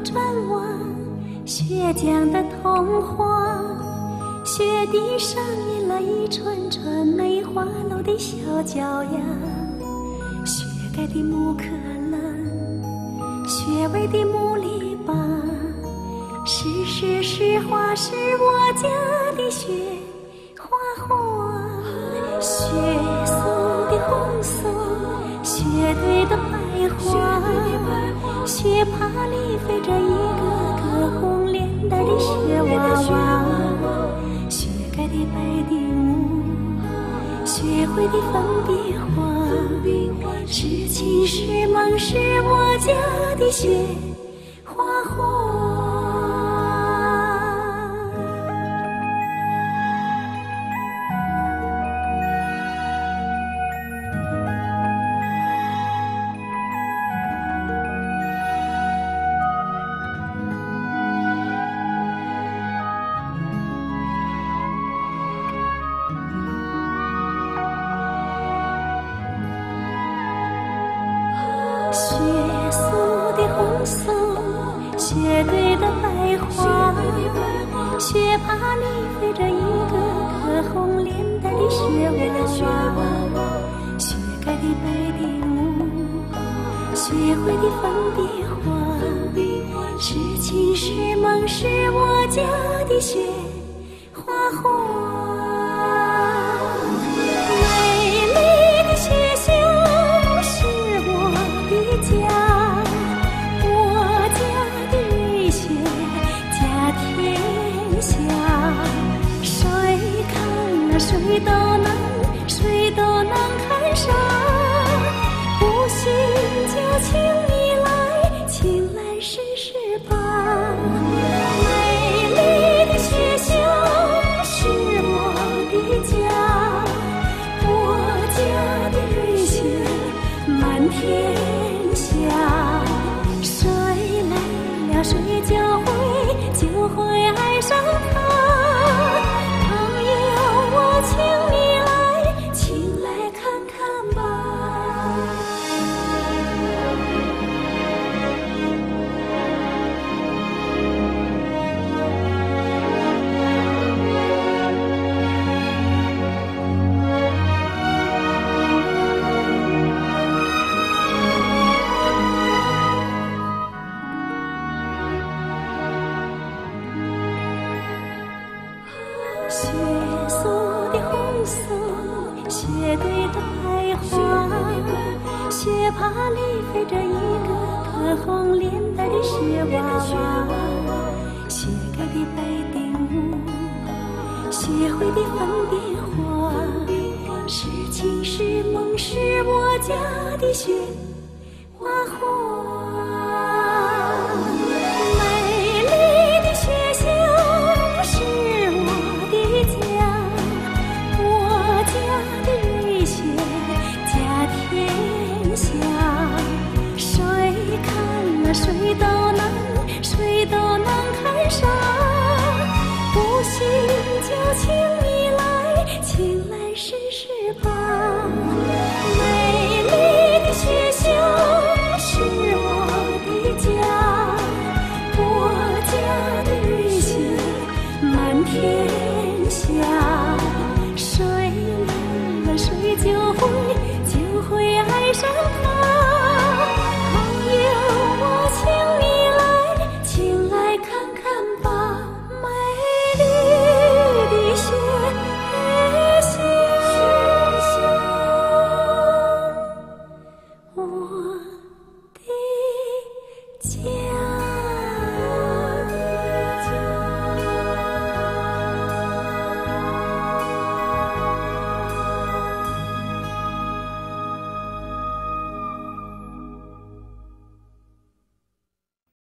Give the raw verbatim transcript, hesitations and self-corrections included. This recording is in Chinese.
转弯，雪浆的童话，雪地上印了一串串梅花鹿的小脚丫，雪盖的木可兰，雪味的木篱笆，是是是花是我家的雪花花，雪松的红松，雪堆的白花，雪帕里飞着一个个红脸蛋的雪娃娃，雪盖的白丁屋，雪灰的粉笔画，是情是梦是我家的雪花花。雪松的红松，雪堆的白花，雪帕里飞着一个个红脸蛋的雪娃娃，雪盖的白丁屋，雪灰的粉笔画，是情是梦是我家的雪花花。谁都能，谁都能看上，不信就请你来，请来试试吧。美丽的学校是我的家，我家的瑞雪满天下，谁来了谁就会就会爱上它。请你来，请来看看吧。雪松的红松，雪堆的白花，雪帕里飞着一个个红脸蛋的雪娃娃，雪盖的白丁屋，雪灰的粉笔画，是情是梦是我家的雪花花。